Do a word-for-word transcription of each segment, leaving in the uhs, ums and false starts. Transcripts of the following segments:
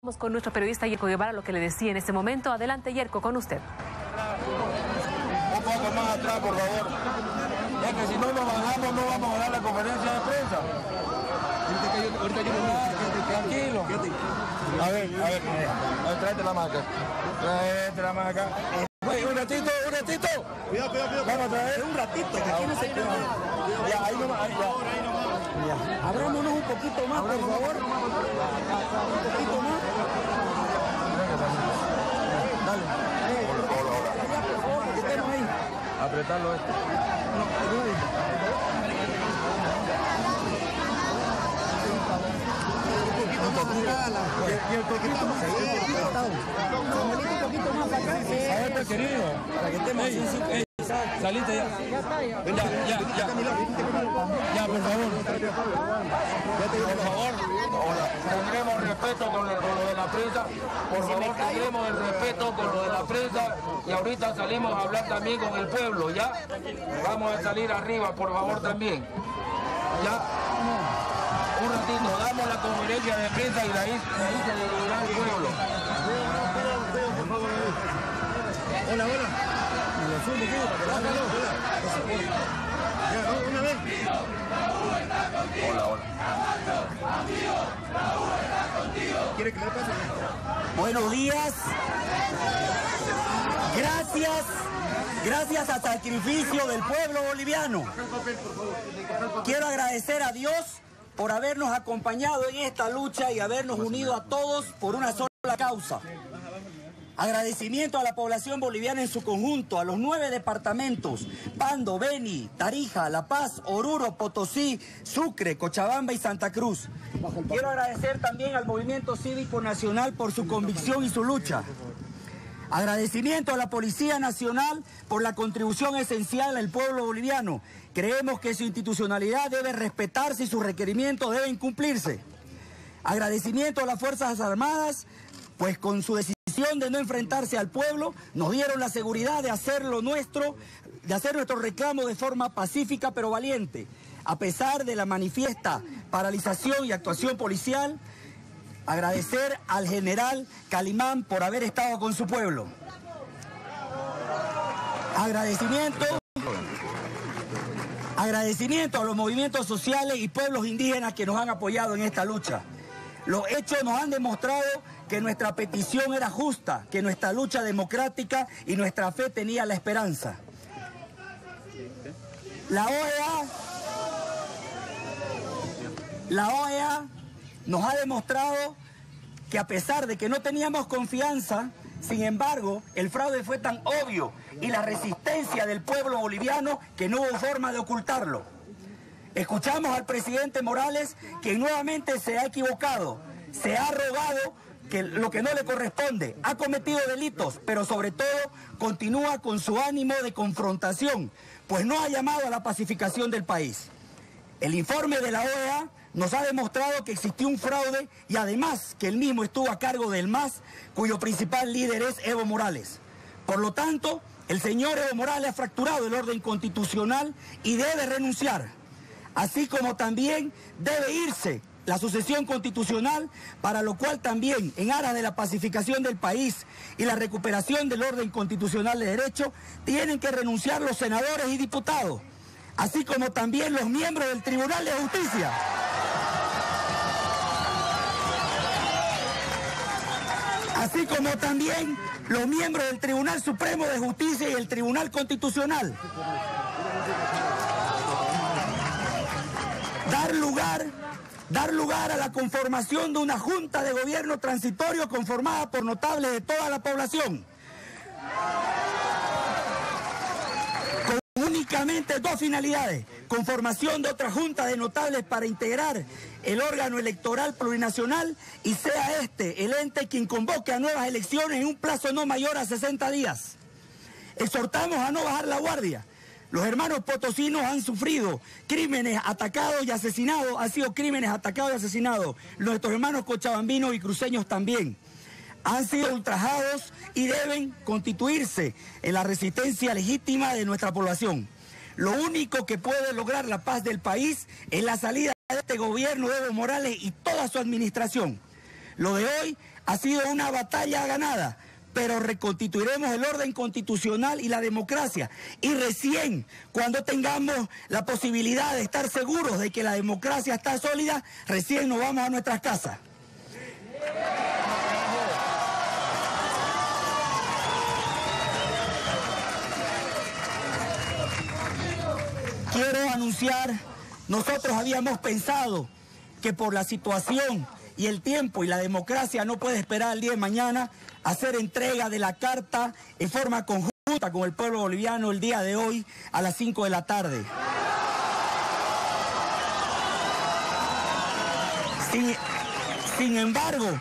Vamos con nuestro periodista Yerko Guevara, lo que le decía en este momento. Adelante, Yerko, con usted. Un poco más atrás, por favor. Es que si no nos bajamos, no vamos a dar la conferencia de prensa. Ahorita yo me tranquilo. A ver, a ver, a ver, tráete la maca. Tráete la maca. Oye, un ratito, un ratito. Cuidado, cuidado, cuidado. Vamos a traer un ratito, que aquí no se queda. Ya, ahí nomás, ahí ya. Ya. Abrámonos un poquito más, por favor. Un poquito más. Dale. Por favor, que estemos ahí. Apretarlo esto. No, ayúdenme. Un poquito más acá. Y el poquito más acá. Un poquito más acá. A ver, querido. Para que estemos ahí. Salite ya. Ya está, ya. Ya, ya, ya. Ya, por favor. Por favor. Tendremos respeto con lo, con lo de la prensa. Por favor, tendremos el respeto con lo de la prensa. Y ahorita salimos a hablar también con el pueblo, ¿ya? Vamos a salir arriba, por favor, también. ¿Ya? Un ratito, damos la conferencia de prensa y de ahí, de ahí se dirigirá el pueblo. Hola, hola. Una vez. Hola, hola. ¿Quiere que le pase? Buenos días. Gracias. Gracias al sacrificio del pueblo boliviano. Quiero agradecer a Dios por habernos acompañado en esta lucha y habernos unido a todos por una sola causa. Agradecimiento a la población boliviana en su conjunto, a los nueve departamentos, Pando, Beni, Tarija, La Paz, Oruro, Potosí, Sucre, Cochabamba y Santa Cruz. Quiero agradecer también al Movimiento Cívico Nacional por su convicción y su lucha. Agradecimiento a la Policía Nacional por la contribución esencial al pueblo boliviano. Creemos que su institucionalidad debe respetarse y sus requerimientos deben cumplirse. Agradecimiento a las Fuerzas Armadas, pues con su decisión de no enfrentarse al pueblo, nos dieron la seguridad de hacer lo nuestro, de hacer nuestro reclamo de forma pacífica pero valiente. A pesar de la manifiesta paralización y actuación policial, agradecer al general Calimán por haber estado con su pueblo. Agradecimiento, agradecimiento a los movimientos sociales y pueblos indígenas que nos han apoyado en esta lucha. Los hechos nos han demostrado que nuestra petición era justa, que nuestra lucha democrática y nuestra fe tenía la esperanza. La O E A, la O E A nos ha demostrado que a pesar de que no teníamos confianza, sin embargo, el fraude fue tan obvio y la resistencia del pueblo boliviano que no hubo forma de ocultarlo. Escuchamos al presidente Morales, que nuevamente se ha equivocado, se ha robado que lo que no le corresponde, ha cometido delitos, pero sobre todo continúa con su ánimo de confrontación, pues no ha llamado a la pacificación del país. El informe de la O E A nos ha demostrado que existió un fraude y además que él mismo estuvo a cargo del M A S, cuyo principal líder es Evo Morales. Por lo tanto, el señor Evo Morales ha fracturado el orden constitucional y debe renunciar, así como también debe irse la sucesión constitucional, para lo cual también, en aras de la pacificación del país y la recuperación del orden constitucional de derecho, tienen que renunciar los senadores y diputados, así como también los miembros del Tribunal de Justicia. Así como también los miembros del Tribunal Supremo de Justicia y el Tribunal Constitucional. Dar lugar, dar lugar a la conformación de una junta de gobierno transitorio conformada por notables de toda la población. Con únicamente dos finalidades: conformación de otra junta de notables para integrar el órgano electoral plurinacional y sea este el ente quien convoque a nuevas elecciones en un plazo no mayor a sesenta días. Exhortamos a no bajar la guardia. Los hermanos potosinos han sufrido crímenes atacados y asesinados, han sido crímenes atacados y asesinados. Nuestros hermanos cochabambinos y cruceños también han sido ultrajados y deben constituirse en la resistencia legítima de nuestra población. Lo único que puede lograr la paz del país es la salida de este gobierno de Evo Morales y toda su administración. Lo de hoy ha sido una batalla ganada, pero reconstituiremos el orden constitucional y la democracia. Y recién, cuando tengamos la posibilidad de estar seguros de que la democracia está sólida, recién nos vamos a nuestras casas. Quiero anunciar, nosotros habíamos pensado que por la situación y el tiempo y la democracia no puede esperar al día de mañana hacer entrega de la carta en forma conjunta con el pueblo boliviano el día de hoy a las cinco de la tarde. Sin, sin embargo,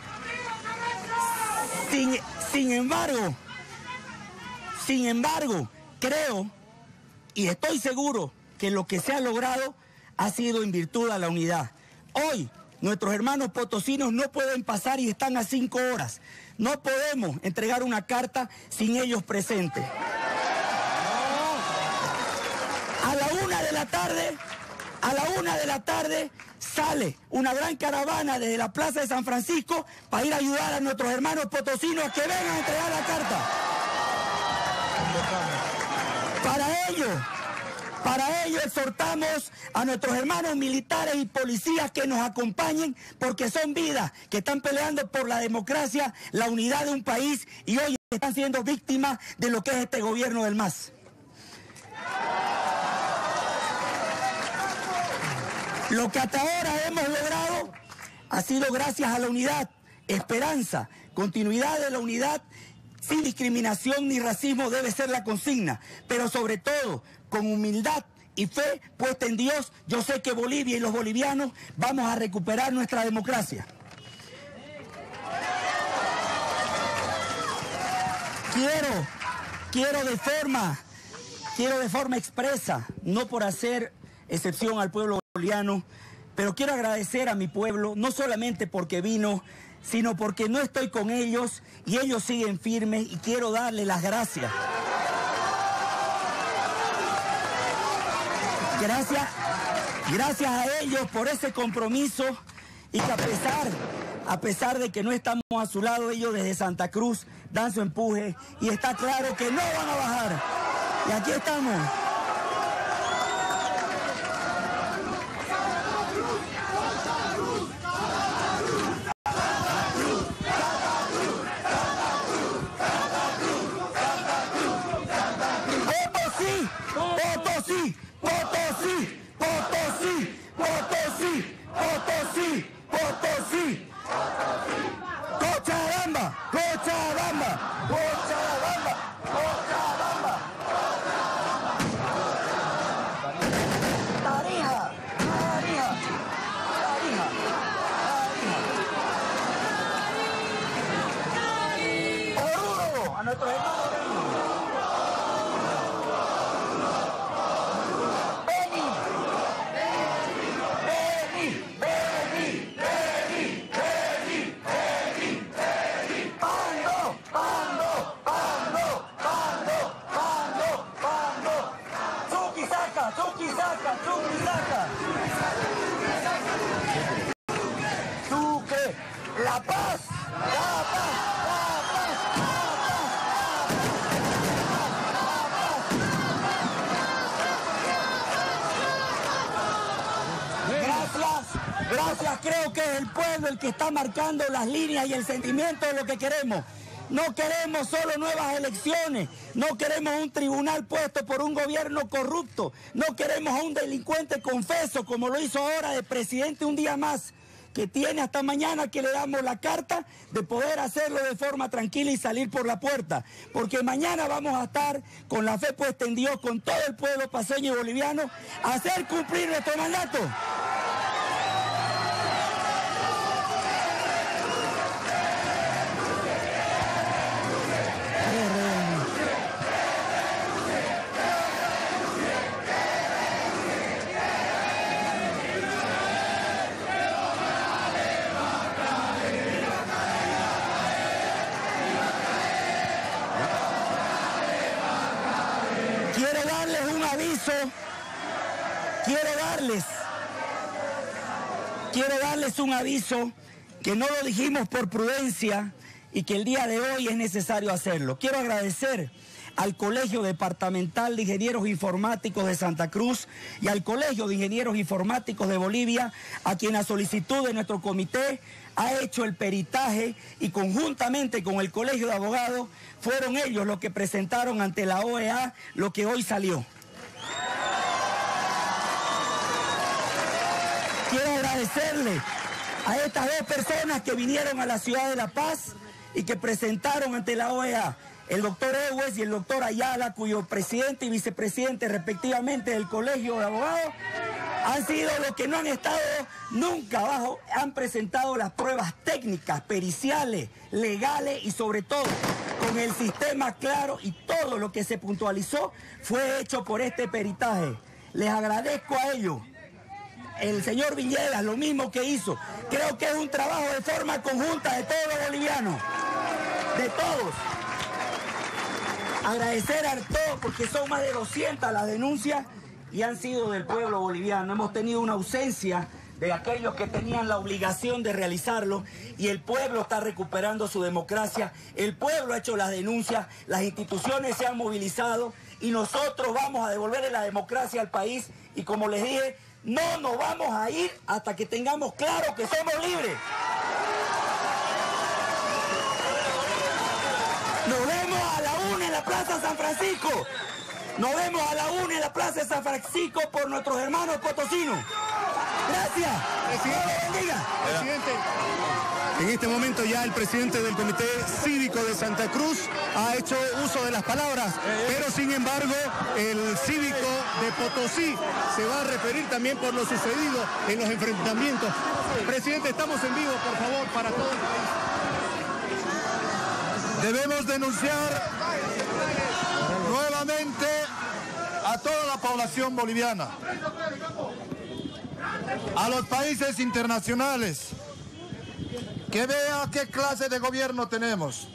sin, sin embargo, sin embargo, creo y estoy seguro que lo que se ha logrado ha sido en virtud de la unidad. Hoy, nuestros hermanos potosinos no pueden pasar y están a cinco horas. No podemos entregar una carta sin ellos presentes. A la una de la tarde, a la una de la tarde sale una gran caravana desde la Plaza de San Francisco para ir a ayudar a nuestros hermanos potosinos que vengan a entregar la carta. Para ello, Para ello exhortamos a nuestros hermanos militares y policías que nos acompañen porque son vidas que están peleando por la democracia, la unidad de un país y hoy están siendo víctimas de lo que es este gobierno del M A S. Lo que hasta ahora hemos logrado ha sido gracias a la unidad, esperanza, continuidad de la unidad. Sin discriminación ni racismo debe ser la consigna, pero sobre todo con humildad y fe puesta en Dios, yo sé que Bolivia y los bolivianos vamos a recuperar nuestra democracia. Quiero, quiero de forma, quiero de forma expresa, no por hacer excepción al pueblo boliviano, pero quiero agradecer a mi pueblo, no solamente porque vino, sino porque no estoy con ellos y ellos siguen firmes y quiero darle las gracias. Gracias, gracias a ellos por ese compromiso y que a pesar, a pesar de que no estamos a su lado, ellos desde Santa Cruz dan su empuje y está claro que no van a bajar. Y aquí estamos. Potosí, Potosí, Potosí, Potosí, Potosí, Potosí, Cochabamba, Cochabamba, Cochabamba, Cochabamba, Tarija, Tarija, Tarija, Tarija. Oruro, a nuestros hermanos. Sucre, La Paz, La Paz, La Paz, Gracias, gracias, creo que es el pueblo el que está marcando las líneas y el sentimiento de lo que queremos. No queremos solo nuevas elecciones, no queremos un tribunal puesto por un gobierno corrupto, no queremos a un delincuente confeso como lo hizo ahora de presidente un día más, que tiene hasta mañana que le damos la carta de poder hacerlo de forma tranquila y salir por la puerta, porque mañana vamos a estar con la fe puesta en Dios, con todo el pueblo paceño y boliviano, a hacer cumplir nuestro mandato. Quiero darles un aviso, quiero darles, quiero darles un aviso que no lo dijimos por prudencia y que el día de hoy es necesario hacerlo. Quiero agradecer al Colegio Departamental de Ingenieros Informáticos de Santa Cruz y al Colegio de Ingenieros Informáticos de Bolivia, a quien a solicitud de nuestro comité ha hecho el peritaje y conjuntamente con el Colegio de Abogados fueron ellos los que presentaron ante la O E A lo que hoy salió. Quiero agradecerle a estas dos personas que vinieron a la ciudad de La Paz y que presentaron ante la O E A, el doctor Ewes y el doctor Ayala, cuyo presidente y vicepresidente respectivamente del Colegio de Abogados han sido los que no han estado nunca abajo, han presentado las pruebas técnicas, periciales, legales y sobre todo con el sistema claro, y todo lo que se puntualizó fue hecho por este peritaje. Les agradezco a ellos. El señor Villegas, lo mismo que hizo. Creo que es un trabajo de forma conjunta de todos los bolivianos, de todos. Agradecer a todos porque son más de doscientas las denuncias y han sido del pueblo boliviano. Hemos tenido una ausencia de aquellos que tenían la obligación de realizarlo y el pueblo está recuperando su democracia. El pueblo ha hecho las denuncias, las instituciones se han movilizado y nosotros vamos a devolverle la democracia al país y, como les dije, no nos vamos a ir hasta que tengamos claro que somos libres. Nos vemos a la una en la Plaza San Francisco. Nos vemos a la una en la Plaza de San Francisco por nuestros hermanos potosinos. Gracias. Presidente, Dios bendiga. Presidente, en este momento ya el presidente del Comité Cívico de Santa Cruz ha hecho uso de las palabras, pero sin embargo el cívico de Potosí se va a referir también por lo sucedido en los enfrentamientos. Presidente, estamos en vivo, por favor, para todo el país. Debemos denunciar nuevamente a toda la población boliviana, a los países internacionales, que vea qué clase de gobierno tenemos.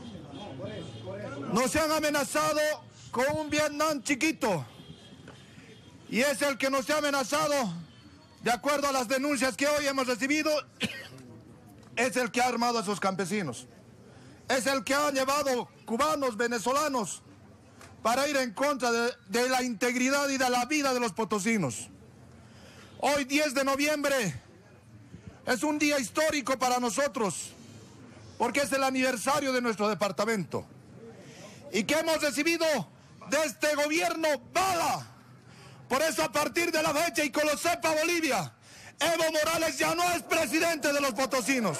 Nos han amenazado con un Vietnam chiquito, y es el que nos ha amenazado, de acuerdo a las denuncias que hoy hemos recibido, es el que ha armado a sus campesinos. Es el que ha llevado cubanos, venezolanos, para ir en contra de, de la integridad y de la vida de los potosinos. Hoy, diez de noviembre, es un día histórico para nosotros, porque es el aniversario de nuestro departamento. Y que hemos recibido de este gobierno bala. Por eso, a partir de la fecha, y que lo sepa Bolivia, Evo Morales ya no es presidente de los potosinos.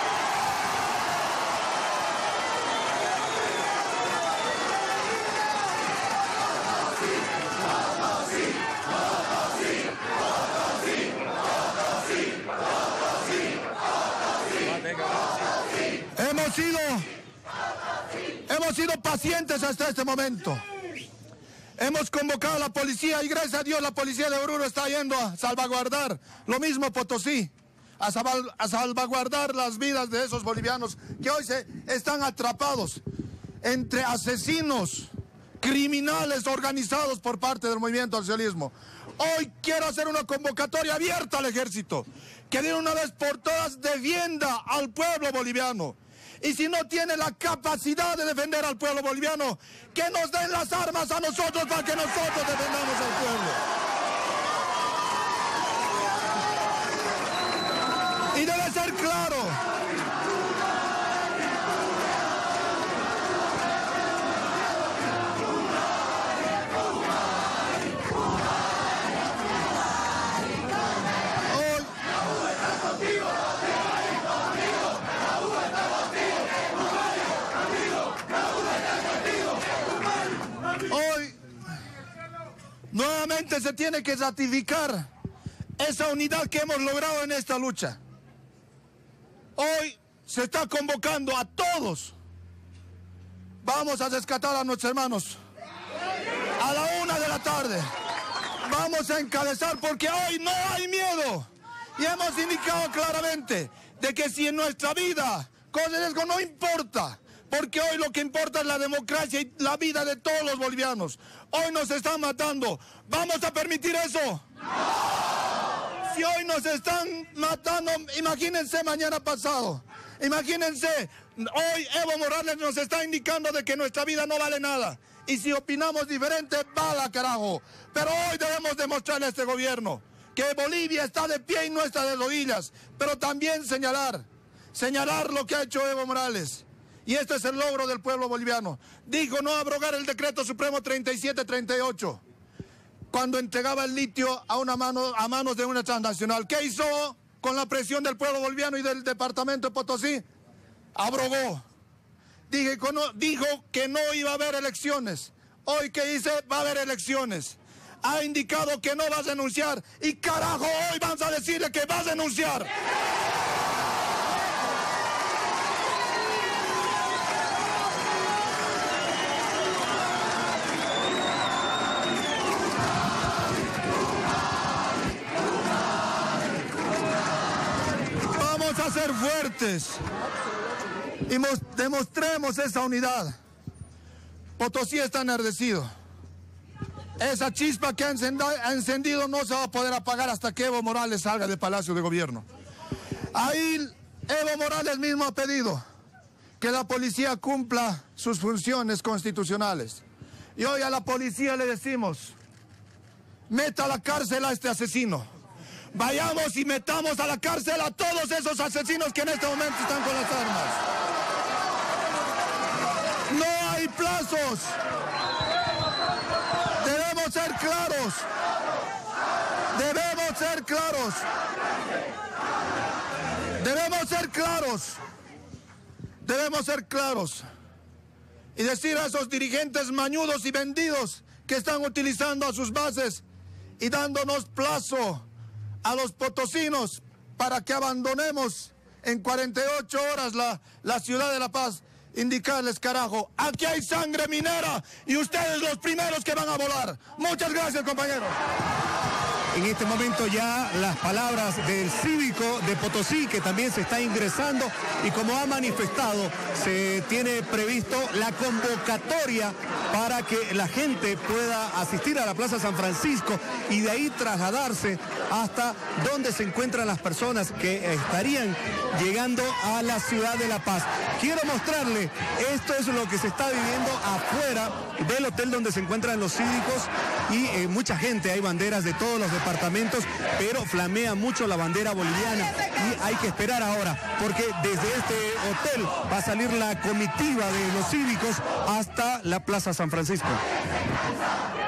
Hemos sido, hemos sido pacientes hasta este momento. Hemos convocado a la policía y gracias a Dios la policía de Oruro está yendo a salvaguardar, lo mismo Potosí, a, salv a salvaguardar las vidas de esos bolivianos que hoy se están atrapados entre asesinos, criminales organizados por parte del movimiento al socialismo. Hoy quiero hacer una convocatoria abierta al ejército, que de una vez por todas defienda al pueblo boliviano. Y si no tiene la capacidad de defender al pueblo boliviano, que nos den las armas a nosotros para que nosotros defendamos al pueblo. Y debe ser claro. Hoy nuevamente se tiene que ratificar esa unidad que hemos logrado en esta lucha. Hoy se está convocando a todos. Vamos a rescatar a nuestros hermanos. A la una de la tarde vamos a encabezar, porque hoy no hay miedo. Y hemos indicado claramente de que si en nuestra vida corre riesgo, no importa. Porque hoy lo que importa es la democracia y la vida de todos los bolivianos. Hoy nos están matando. ¿Vamos a permitir eso? ¡No! Si hoy nos están matando, imagínense mañana pasado. Imagínense, hoy Evo Morales nos está indicando de que nuestra vida no vale nada. Y si opinamos diferente, bala carajo. Pero hoy debemos demostrarle a este gobierno que Bolivia está de pie y no está de rodillas. Pero también señalar, señalar lo que ha hecho Evo Morales. Y este es el logro del pueblo boliviano. Dijo no abrogar el decreto supremo treinta y siete treinta y ocho. Cuando entregaba el litio a, una mano, a manos de una transnacional. ¿Qué hizo con la presión del pueblo boliviano y del departamento de Potosí? Abrogó. Dije, dijo que no iba a haber elecciones. Hoy, ¿qué dice? Va a haber elecciones. Ha indicado que no va a denunciar. Y carajo, hoy vamos a decirle que va a denunciar. A ser fuertes y demostremos esa unidad. Potosí está enardecido. Esa chispa que ha encendido no se va a poder apagar hasta que Evo Morales salga del Palacio de Gobierno. Ahí Evo Morales mismo ha pedido que la policía cumpla sus funciones constitucionales. Y hoy a la policía le decimos, meta a la cárcel a este asesino. Vayamos y metamos a la cárcel a todos esos asesinos que en este momento están con las armas. No hay plazos. Debemos ser claros. Debemos ser claros. Debemos ser claros. Debemos ser claros. Y decir a esos dirigentes mañudos y vendidos que están utilizando a sus bases y dándonos plazo a los potosinos para que abandonemos en cuarenta y ocho horas la, la ciudad de La Paz, indicarles, carajo, aquí hay sangre minera y ustedes los primeros que van a volar. Muchas gracias, compañeros. En este momento ya las palabras del cívico de Potosí, que también se está ingresando, y como ha manifestado, se tiene previsto la convocatoria para que la gente pueda asistir a la Plaza San Francisco y de ahí trasladarse hasta donde se encuentran las personas que estarían llegando a la ciudad de La Paz. Quiero mostrarle, esto es lo que se está viviendo afuera del hotel donde se encuentran los cívicos y eh, mucha gente, hay banderas de todos los departamentos, pero flamea mucho la bandera boliviana y hay que esperar ahora, porque desde este hotel va a salir la comitiva de los cívicos hasta la Plaza San Francisco.